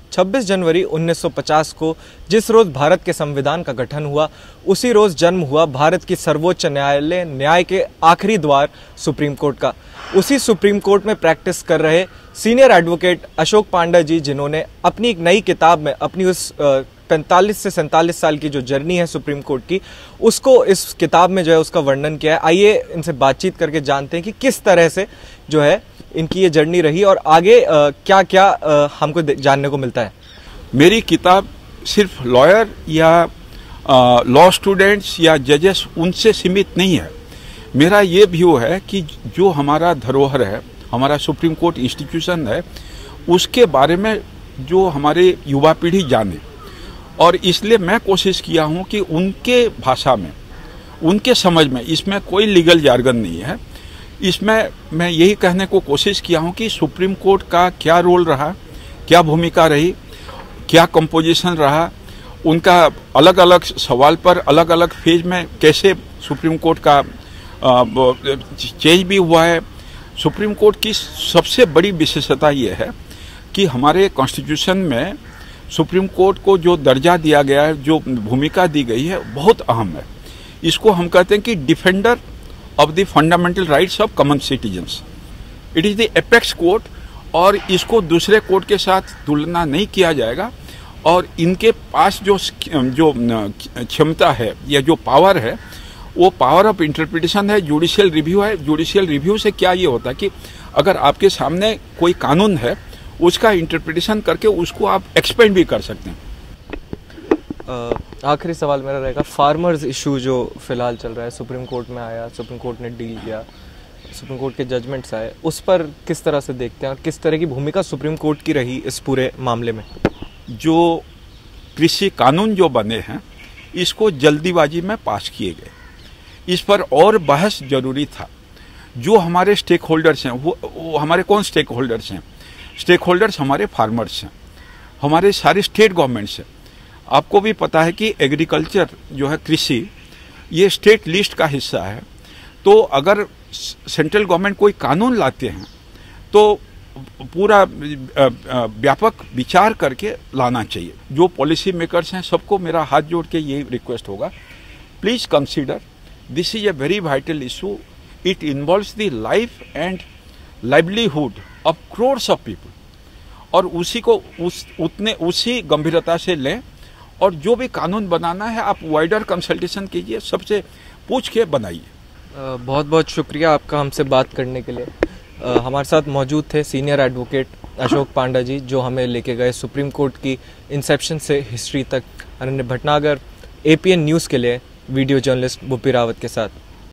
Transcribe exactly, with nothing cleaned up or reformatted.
छब्बीस जनवरी उन्नीस सौ पचास को जिस रोज भारत के संविधान का गठन हुआ, उसी रोज जन्म हुआ भारत की सर्वोच्च न्यायालय न्याय के आखिरी द्वार सुप्रीम कोर्ट का। उसी सुप्रीम कोर्ट में प्रैक्टिस कर रहे सीनियर एडवोकेट अशोक पांडा जी, जिन्होंने अपनी एक नई किताब में अपनी उस पैंतालीस से सैंतालीस साल की जो जर्नी है सुप्रीम कोर्ट की, उसको इस किताब में जो है उसका वर्णन किया है। आइए इनसे बातचीत करके जानते हैं कि किस तरह से जो है इनकी ये जर्नी रही और आगे आ, क्या क्या आ, हमको जानने को मिलता है। मेरी किताब सिर्फ लॉयर या लॉ स्टूडेंट्स या जजेस उनसे सीमित नहीं है। मेरा ये व्यू है कि जो हमारा धरोहर है, हमारा सुप्रीम कोर्ट इंस्टीट्यूशन है, उसके बारे में जो हमारे युवा पीढ़ी जाने, और इसलिए मैं कोशिश किया हूं कि उनके भाषा में, उनके समझ में, इसमें कोई लीगल जार्गन नहीं है। इसमें मैं यही कहने को कोशिश किया हूं कि सुप्रीम कोर्ट का क्या रोल रहा, क्या भूमिका रही, क्या कंपोजिशन रहा, उनका अलग अलग सवाल पर अलग अलग फेज में कैसे सुप्रीम कोर्ट का चेंज भी हुआ है। सुप्रीम कोर्ट की सबसे बड़ी विशेषता ये है कि हमारे कॉन्स्टिट्यूशन में सुप्रीम कोर्ट को जो दर्जा दिया गया है, जो भूमिका दी गई है, बहुत अहम है। इसको हम कहते हैं कि defender of the fundamental rights of common citizens. It is the apex court, और इसको दूसरे कोर्ट के साथ तुलना नहीं किया जाएगा। और इनके पास जो जो क्षमता है या जो पावर है, वो पावर ऑफ इंटरप्रिटेशन है, जुडिशियल रिव्यू है। जुडिशियल रिव्यू से क्या ये होता है कि अगर आपके सामने कोई कानून है, उसका इंटरप्रिटेशन करके उसको आप एक्सपेंड भी कर सकते हैं। आखिरी सवाल मेरा रहेगा, फार्मर्स इशू जो फिलहाल चल रहा है, सुप्रीम कोर्ट में आया, सुप्रीम कोर्ट ने डील किया, सुप्रीम कोर्ट के जजमेंट्स आए, उस पर किस तरह से देखते हैं और किस तरह की भूमिका सुप्रीम कोर्ट की रही इस पूरे मामले में? जो कृषि कानून जो बने हैं, इसको जल्दीबाजी में पास किए गए। इस पर और बहस जरूरी था। जो हमारे स्टेक होल्डर्स हैं, वो, वो हमारे कौन स्टेक होल्डर्स हैं? स्टेक होल्डर्स हमारे फार्मर्स हैं, हमारे सारे स्टेट गवर्नमेंट्स हैं। आपको भी पता है कि एग्रीकल्चर जो है, कृषि, ये स्टेट लिस्ट का हिस्सा है। तो अगर सेंट्रल गवर्नमेंट कोई कानून लाते हैं तो पूरा व्यापक विचार करके लाना चाहिए। जो पॉलिसी मेकर्स हैं, सबको मेरा हाथ जोड़ के ये रिक्वेस्ट होगा, please consider, this is a very vital issue. It involves the life and livelihood of crores of people, और उसी को उस उतने उसी गंभीरता से लें। और जो भी कानून बनाना है, आप वाइडर कंसल्टेशन कीजिए, सबसे पूछ के बनाइए। बहुत बहुत शुक्रिया आपका हमसे बात करने के लिए। आ, हमारे साथ मौजूद थे सीनियर एडवोकेट अशोक पांडा जी, जो हमें लेके गए सुप्रीम कोर्ट की इंसेप्शन से हिस्ट्री तक। अनन्य भटनागर, एपीएन न्यूज़ के लिए वीडियो जर्नलिस्ट बुप्पी रावत के साथ।